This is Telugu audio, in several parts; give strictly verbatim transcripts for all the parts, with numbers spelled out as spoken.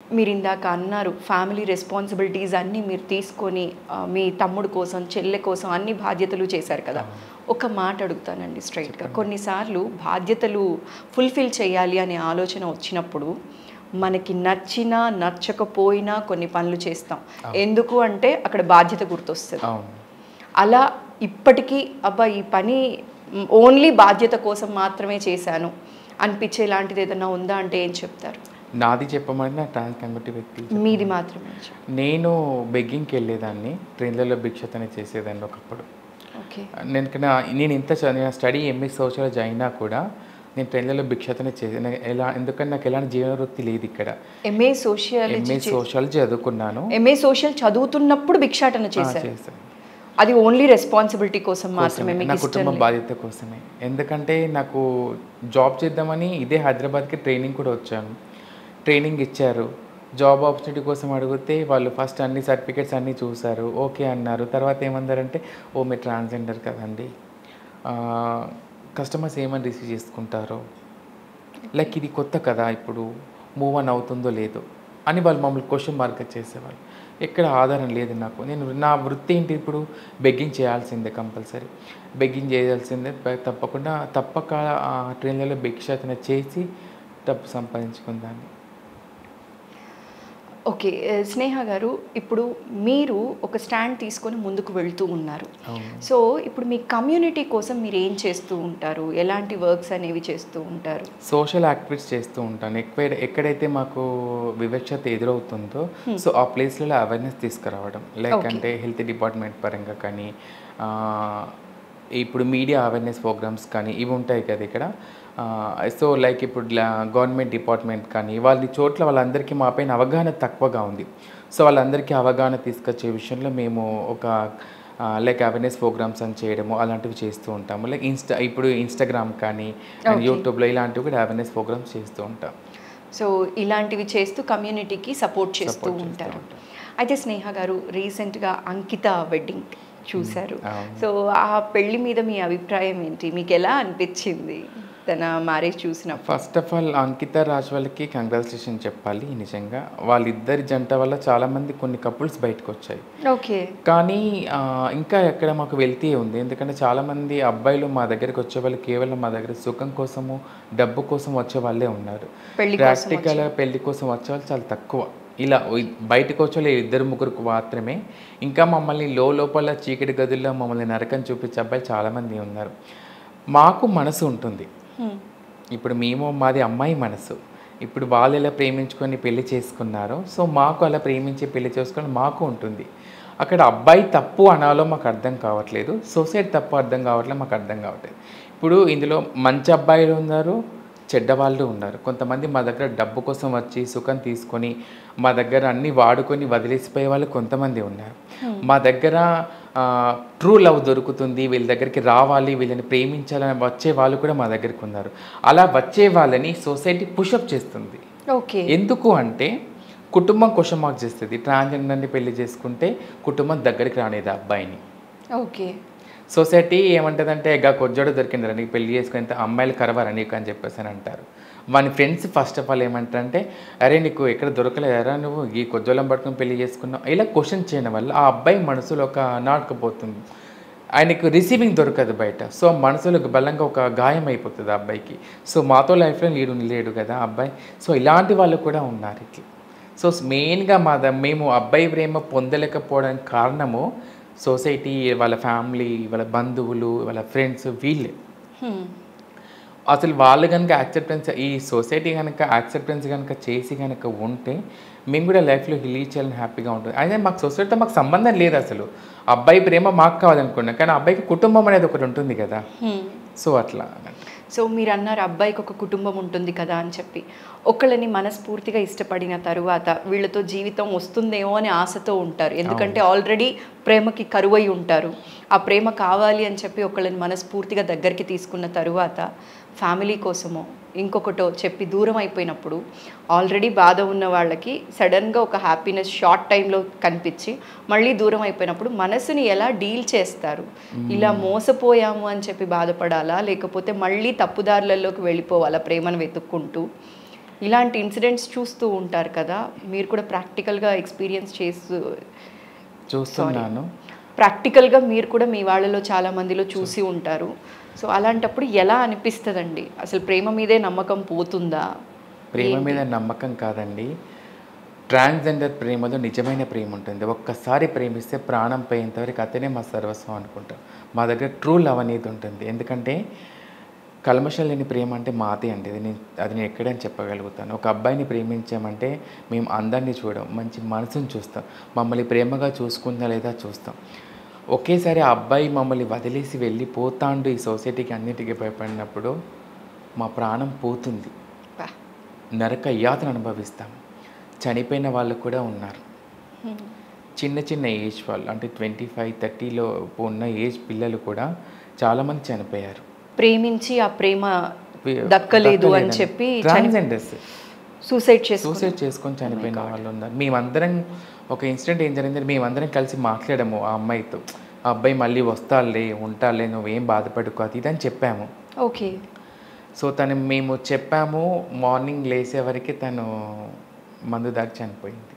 మీరు ఇందాక అన్నారు ఫ్యామిలీ రెస్పాన్సిబిలిటీస్ అన్నీ మీరు తీసుకొని మీ తమ్ముడు కోసం చెల్లె కోసం అన్ని బాధ్యతలు చేశారు కదా. ఒక మాట అడుగుతానండి స్ట్రైట్గా, కొన్నిసార్లు బాధ్యతలు ఫుల్ఫిల్ చేయాలి అనే ఆలోచన వచ్చినప్పుడు మనకి నచ్చినా నచ్చకపోయినా కొన్ని పనులు చేస్తాం. ఎందుకు అంటే అక్కడ బాధ్యత గుర్తొస్తుంది. అలా ఇప్పటికీ అబ్బా ఈ పని ఓన్లీ బాధ్యత కోసం మాత్రమే చేశాను అనిపించే లాంటిది ఏదైనా ఉందా అంటే ఏం చెప్తారు? నాది చెప్పమంటే నా ట్రాన్స్ కమ్యూనిటీ వ్యక్తి మీది మాత్రమే. నేను బెగ్గింగ్కి వెళ్ళేదాన్ని, ట్రైన్లలో భిక్షతనే చేసేదాన్ని ఒకప్పుడు. ఓకే. నేను నేను ఇంత చదివిన స్టడీ ఎంఏ సోషాలజీ అయినా కూడా నేను ట్రైన్లలో భిక్షతనే చేసాను. ఎలా ఎందుకంటే నాకు ఎలాంటి జీవన వృత్తి లేదు ఇక్కడ. ఎంఏ సోషల్ ఎంఏ సోషాలజీ చదువుకున్నాను. ఎంఏ సోషల్ చదువుతున్నప్పుడు భిక్షాటన చేశాను. అది ఓన్లీ రెస్పాన్సిబిలిటీ కోసం మాత్రమే, నా కుటుంబ బాధ్యత కోసమే. ఎందుకంటే నాకు జాబ్ చేద్దామని ఇదే హైదరాబాద్కి ట్రైనింగ్ కూడా వచ్చాను. ట్రైనింగ్ ఇచ్చారు, జాబ్ ఆపర్చునిటీ కోసం అడిగితే వాళ్ళు ఫస్ట్ అన్ని సర్టిఫికేట్స్ అన్నీ చూసారు, ఓకే అన్నారు. తర్వాత ఏమన్నారంటే ఓ మీరు ట్రాన్స్జెండర్ కదండి, కస్టమర్స్ ఏమని రిసీవ్ చేసుకుంటారో, లైక్ ఇది కొత్త కదా ఇప్పుడు మూవ్ ఆన్ అవుతుందో లేదో అని వాళ్ళు మమ్మల్ని క్వశ్చన్ మార్క్ చేసేవాళ్ళు. ఎక్కడ ఆధారం లేదు నాకు. నేను నా వృత్తి ఏంటి, ఇప్పుడు బెగ్గింగ్ చేయాల్సిందే, కంపల్సరీ బెగ్గింగ్ చేయాల్సిందే తప్పకుండా. తప్పక ఆ ట్రైన్లలో భిక్షాటన చేసి డబ్బు సంపాదించుకుందాన్ని. ఓకే స్నేహ గారు, ఇప్పుడు మీరు ఒక స్టాండ్ తీసుకొని ముందుకు వెళ్తూ ఉన్నారు. సో ఇప్పుడు మీ కమ్యూనిటీ కోసం మీరు ఏం చేస్తూ ఉంటారు, ఎలాంటి వర్క్స్ అనేవి చేస్తూ ఉంటారు? సోషల్ యాక్టివిటీస్ చేస్తూ ఉంటాను. ఎక్కువ ఎక్కడైతే మాకు వివక్షత ఎదురవుతుందో సో ఆ ప్లేస్లలో అవేర్నెస్ తీసుకురావడం, లైక్ అంటే హెల్త్ డిపార్ట్మెంట్ పరంగా కానీ, ఇప్పుడు మీడియా అవేర్నెస్ ప్రోగ్రామ్స్ కానీ ఇవి ఉంటాయి కదా ఇక్కడ. సో లైక్ ఇప్పుడు గవర్నమెంట్ డిపార్ట్మెంట్ కానీ వాళ్ళ చోట్ల వాళ్ళందరికీ మా పైన అవగాహన తక్కువగా ఉంది. సో వాళ్ళందరికీ అవగాహన తీసుకొచ్చే విషయంలో మేము ఒక లైక్ అవేర్నెస్ ప్రోగ్రామ్స్ అని చేయడము అలాంటివి చేస్తూ ఉంటాము. లైక్ ఇన్స్టా ఇప్పుడు ఇన్స్టాగ్రామ్ కానీ అండ్ యూట్యూబ్లో ఇలాంటివి కూడా అవేర్నెస్ ప్రోగ్రామ్స్ చేస్తూ ఉంటాం. సో ఇలాంటివి చేస్తూ కమ్యూనిటీకి సపోర్ట్ చేస్తూ ఉంటారు. అయితే స్నేహ గారు, రీసెంట్గా అంకిత వెడ్డింగ్ చూశారు. సో ఆ పెళ్లి మీద మీ అభిప్రాయం ఏంటి? మీకు ఎలా అనిపించింది తన మ్యారేజ్ చూసిన? First of all Ankita Raj వాళ్ళకి కంగ్రాచులేషన్ చెప్పాలి. నిజంగా వాళ్ళిద్దరి జంట వల్ల చాలామంది కొన్ని కపుల్స్ బయటకు వచ్చాయి. ఓకే. కానీ ఇంకా ఎక్కడ మాకు వెళ్తే ఉంది. ఎందుకంటే చాలామంది అబ్బాయిలు మా దగ్గరికి వచ్చే వాళ్ళు కేవలం మా దగ్గర సుఖం కోసము డబ్బు కోసం వచ్చే వాళ్ళే ఉన్నారు. ప్రాక్టికల్ పెళ్లి కోసం వచ్చే వాళ్ళు చాలా తక్కువ. ఇలా బయటకు వచ్చే ఇద్దరు ముగ్గురికి మాత్రమే. ఇంకా మమ్మల్ని లో లోపల చీకటి గదుల్లో మమ్మల్ని నరకం చూపించే అబ్బాయిలు చాలామంది ఉన్నారు. మాకు మనసు ఉంటుంది. ఇప్పుడు మేము మాది అమ్మాయి మనసు. ఇప్పుడు వాళ్ళు ఎలా ప్రేమించుకొని పెళ్లి చేసుకున్నారో సో మాకు అలా ప్రేమించి పెళ్లి చేసుకొని మాకు ఉంటుంది. అక్కడ అబ్బాయి తప్పు అనాలో మాకు అర్థం కావట్లేదు, సొసైటీ తప్పు అర్థం కావట్లేదు, మాకు అర్థం కావట్లేదు. ఇప్పుడు ఇందులో మంచి అబ్బాయిలు ఉన్నారు, చెడ్డవాళ్ళు ఉన్నారు. కొంతమంది మా దగ్గర డబ్బు కోసం వచ్చి సుఖం తీసుకొని మా దగ్గర అన్నీ వాడుకొని వదిలేసిపోయే వాళ్ళు కొంతమంది ఉన్నారు. మా దగ్గర ట్రూ లవ్ దొరుకుతుంది, వీళ్ళ దగ్గరికి రావాలి, వీళ్ళని ప్రేమించాలని వచ్చే వాళ్ళు కూడా మా దగ్గరికి ఉన్నారు. అలా వచ్చే వాళ్ళని సొసైటీ పుషప్ చేస్తుంది. ఓకే. ఎందుకు అంటే కుటుంబం క్వశ్చన్ మార్క్ చేస్తుంది. ట్రాన్స్జెండర్ని పెళ్లి చేసుకుంటే కుటుంబం దగ్గరికి రానేది అబ్బాయిని. ఓకే. సొసైటీ ఏమంటుందంటే గా కొజ్జోడు దొరికిందిరా నీకు పెళ్లి చేసుకుని అమ్మాయిలు కరవరా నీకు అని చెప్పేసి అని అంటారు. వాని ఫ్రెండ్స్ ఫస్ట్ ఆఫ్ ఆల్ ఏమంటారంటే అరే నీకు ఎక్కడ దొరకలేరా, నువ్వు ఈ కొజ్జోలం పట్టుకుని పెళ్లి చేసుకున్నావు, ఇలా క్వశ్చన్ చేయడం వల్ల ఆ అబ్బాయి మనసులో ఒక నాటుకుపోతుంది. ఆయనకు రిసీవింగ్ దొరకదు బయట. సో మనసులో బలంగా ఒక గాయం అయిపోతుంది ఆ అబ్బాయికి. సో మాతో లైఫ్లో లేడు లేడు కదా అబ్బాయి. సో ఇలాంటి వాళ్ళు కూడా ఉన్నారు ఇట్లా. సో మెయిన్గా మా మేము అబ్బాయి ప్రేమ పొందలేకపోవడానికి కారణము సొసైటీ, వాళ్ళ ఫ్యామిలీ, వాళ్ళ బంధువులు, వాళ్ళ ఫ్రెండ్స్ వీళ్ళే. అసలు వాళ్ళు కనుక యాక్సెప్టెన్స్, ఈ సొసైటీ కనుక యాక్సెప్టెన్స్ కనుక చేసి కనుక ఉంటే మేము కూడా లైఫ్లో రీచ్ చేయాలని హ్యాపీగా ఉంటుంది. అయితే మాకు సొసైటీతో మాకు సంబంధం లేదు అసలు. అబ్బాయి ప్రేమ మాకు కావాలనుకున్నాం, కానీ అబ్బాయికి కుటుంబం అనేది ఒకటి ఉంటుంది కదా. సో అట్లా. సో మీరు అన్నారు అబ్బాయికి ఒక కుటుంబం ఉంటుంది కదా అని చెప్పి, ఒకళ్ళని మనస్ఫూర్తిగా ఇష్టపడిన తరువాత వీళ్ళతో జీవితం వస్తుందేమో అని ఆశతో ఉంటారు. ఎందుకంటే ఆల్రెడీ ప్రేమకి కరువై ఉంటారు. ఆ ప్రేమ కావాలి అని చెప్పి ఒకళ్ళని మనస్ఫూర్తిగా దగ్గరికి తీసుకున్న తరువాత ఫ్యామిలీ కోసమో ఇంకొకటో చెప్పి దూరం అయిపోయినప్పుడు ఆల్రెడీ బాధ ఉన్న వాళ్ళకి సడన్గా ఒక హ్యాపీనెస్ షార్ట్ టైంలో కనిపించి మళ్ళీ దూరం అయిపోయినప్పుడు మనసుని ఎలా డీల్ చేస్తారు? ఇలా మోసపోయాము అని చెప్పి బాధపడాలా, లేకపోతే మళ్ళీ తప్పుదారులలోకి వెళ్ళిపోవాలా ప్రేమను వెతుక్కుంటూ? ఇలాంటి ఇన్సిడెంట్స్ చూస్తూ ఉంటారు కదా, మీరు కూడా ప్రాక్టికల్గా ఎక్స్పీరియన్స్ చేస్తూ చూస్తున్నాను. ప్రాక్టికల్గా మీరు కూడా మీ వాళ్ళలో చాలా మందిలో చూసి ఉంటారు. సో అలాంటప్పుడు ఎలా అనిపిస్తుందండి? అసలు ప్రేమ మీదే నమ్మకం పోతుందా? ప్రేమ మీద నమ్మకం కాదండి, ట్రాన్స్జెండర్ ప్రేమలో నిజమైన ప్రేమ ఉంటుంది. ఒక్కసారి ప్రేమిస్తే ప్రాణం పోయేంతవరకు అతనే మా సర్వస్వం అనుకుంటాం. మా దగ్గర ట్రూ లవ్ అనేది ఉంటుంది. ఎందుకంటే కల్మషం లేని ప్రేమ అంటే మాదే అండి. అది నేను అది నేను ఎక్కడైనా చెప్పగలుగుతాను. ఒక అబ్బాయిని ప్రేమించామంటే మేము అందరినీ చూడం, మంచి మనసుని చూస్తాం, మమ్మల్ని ప్రేమగా చూసుకుందా లేదా చూస్తాం. ఒకేసారి ఆ అబ్బాయి మమ్మల్ని వదిలేసి వెళ్ళిపోతాండు ఈ సొసైటీకి అన్నిటికీ భయపడినప్పుడు మా ప్రాణం పోతుంది, నరక యాతన అనుభవిస్తాం. చనిపోయిన వాళ్ళు కూడా ఉన్నారు. చిన్న చిన్న ఏజ్ వాళ్ళు, అంటే ట్వంటీ ఫైవ్ థర్టీలో ఉన్న ఏజ్ పిల్లలు కూడా చాలామంది చనిపోయారు. ప్రేమించి ఆ ప్రేమ దక్కలేదు అని చెప్పి ట్రాన్స్జెండర్స్ సూసైడ్ చేసి సూసైడ్ చేసుకొని చనిపోయిన వాళ్ళు ఉన్నారు. మేమందరం ఒక ఇన్సిడెంట్ ఏం జరిగింది, మేమందరం కలిసి మాట్లాడాము ఆ అమ్మాయితో. ఆ అబ్బాయి మళ్ళీ వస్తాలే ఉంటాలే, నువ్వేం బాధపడుకో అది ఇది అని చెప్పాము. ఓకే. సో తను మేము చెప్పాము, మార్నింగ్ లేసే వరకు తను మందు దాకా చనిపోయింది.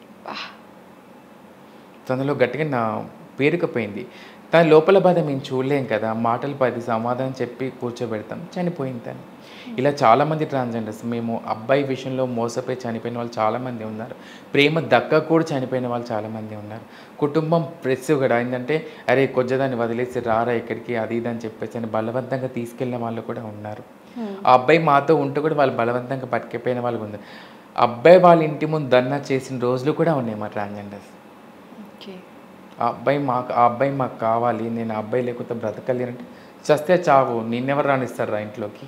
తనలో గట్టిగా నా పేరుకపోయింది. తన లోపల బాధ మేము చూడలేం కదా, మాటలు పది సమాధానం చెప్పి కూర్చోబెడతాం, చనిపోయింది తను. ఇలా చాలామంది ట్రాన్స్జెండర్స్, మేము అబ్బాయి విషయంలో మోసపోయి చనిపోయిన వాళ్ళు చాలామంది ఉన్నారు. ప్రేమ దక్క కూడా చనిపోయిన వాళ్ళు చాలామంది ఉన్నారు. కుటుంబం ప్రెస్ కూడా ఏంటంటే అరే కొజ్జదాన్ని వదిలేసి రారా ఇక్కడికి అది ఇది అని చెప్పేసి అని బలవంతంగా తీసుకెళ్ళిన వాళ్ళు కూడా ఉన్నారు. ఆ అబ్బాయి మాతో ఉంటూ కూడా వాళ్ళు బలవంతంగా పట్టుకెపోయిన వాళ్ళు ఉన్నారు. అబ్బాయి వాళ్ళ ఇంటి ముందు ధర్నా చేసిన రోజులు కూడా ఉన్నాయి మా ట్రాన్స్జెండర్స్. ఆ అబ్బాయి మాకు ఆ అబ్బాయి మాకు కావాలి, నేను ఆ అబ్బాయి లేకపోతే బ్రతకలేను అంటే చస్తే చావు, నిన్నెవరు రానిస్తారు రా ఇంట్లోకి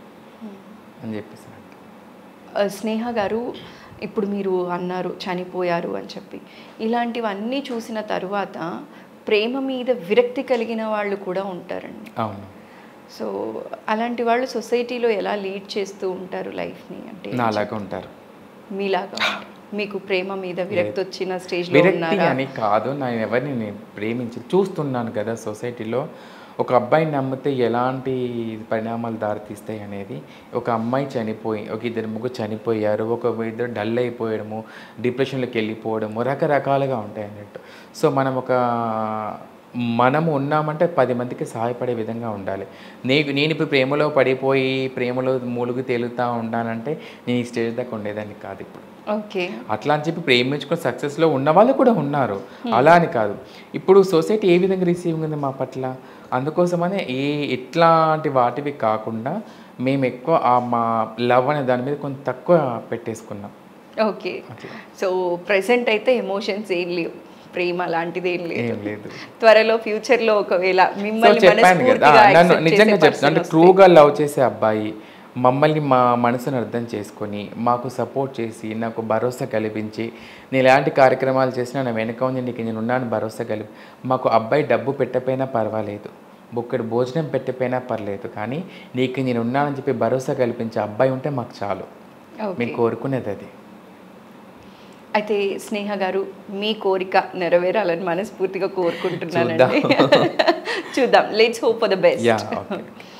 అని చెప్పేసి. స్నేహ గారు, ఇప్పుడు మీరు అన్నారు చనిపోయారు అని చెప్పి, ఇలాంటివన్నీ చూసిన తరువాత ప్రేమ మీద విరక్తి కలిగిన వాళ్ళు కూడా ఉంటారండి. అవును. సో అలాంటి వాళ్ళు సొసైటీలో ఎలా లీడ్ చేస్తూ ఉంటారు లైఫ్ని? అంటే నాలాగా ఉంటారు, మీలాగా మీకు ప్రేమ మీద విరక్తి వచ్చిన స్టేజ్లో విరక్తి అని కాదు, నేను ఎవరిని నేను ప్రేమించి చూస్తున్నాను కదా సొసైటీలో. ఒక అబ్బాయిని నమ్మితే ఎలాంటి పరిణామాలు దారితీస్తాయి అనేది. ఒక అమ్మాయి చనిపోయి, ఒక ఇద్దరు ముగ్గురు చనిపోయారు, ఒక ఇద్దరు డల్ అయిపోయడము, డిప్రెషన్లోకి వెళ్ళిపోవడము, రకరకాలుగా ఉంటాయి అన్నట్టు. సో మనం ఒక మనము ఉన్నామంటే పది మందికి సహాయపడే విధంగా ఉండాలి. నీకు నేను ఇప్పుడు ప్రేమలో పడిపోయి ప్రేమలో మూలుగు తేలుతూ ఉండానంటే నేను ఈ స్టేజ్ దాకా ఉండేదాన్ని కాదు ఇప్పుడు. ఓకే. అట్లా అని చెప్పి ప్రేమించుకుని సక్సెస్లో ఉన్న వాళ్ళు కూడా ఉన్నారు, అలా అని కాదు. ఇప్పుడు సొసైటీ ఏ విధంగా రిసీవింగ్ ఉంది మా పట్ల, అందుకోసమనే ఏ ఇట్లాంటి వాటివి కాకుండా మేము ఎక్కువ ఆ మా లవ్ అనే దాని మీద కొంచెం తక్కువ పెట్టేసుకున్నాం. ఓకే. సో ప్రెసెంట్ అయితే ఎమోషన్స్ ఏం లేవు, ప్రేమ లాంటిది ఏం లేదు. త్వరలో ఫ్యూచర్లో ఒకవేళ మిమ్మల్ని చెప్పాను కదా, నన్ను నిజంగా చెప్తాను అంటే ట్రూగా లవ్ చేసే అబ్బాయి మమ్మల్ని మా మనసును అర్థం చేసుకొని మాకు సపోర్ట్ చేసి నాకు భరోసా కల్పించి, నేను ఎలాంటి కార్యక్రమాలు చేసినా నా వెనక ఉంది నీకు నేను ఉన్నాను భరోసా కలిపి, మాకు అబ్బాయి డబ్బు పెట్టకపోయినా పర్వాలేదు, బుక్కడి భోజనం పెట్టకపోయినా పర్లేదు, కానీ నీకు నేను ఉన్నానని చెప్పి భరోసా కల్పించే అబ్బాయి ఉంటే మాకు చాలు. మేము కోరుకునేది అది. అయితే స్నేహ గారు, మీ కోరిక నెరవేరాలని మనస్ఫూర్తిగా కోరుకుంటున్నానండి. చూద్దాం. Let's hope for the best.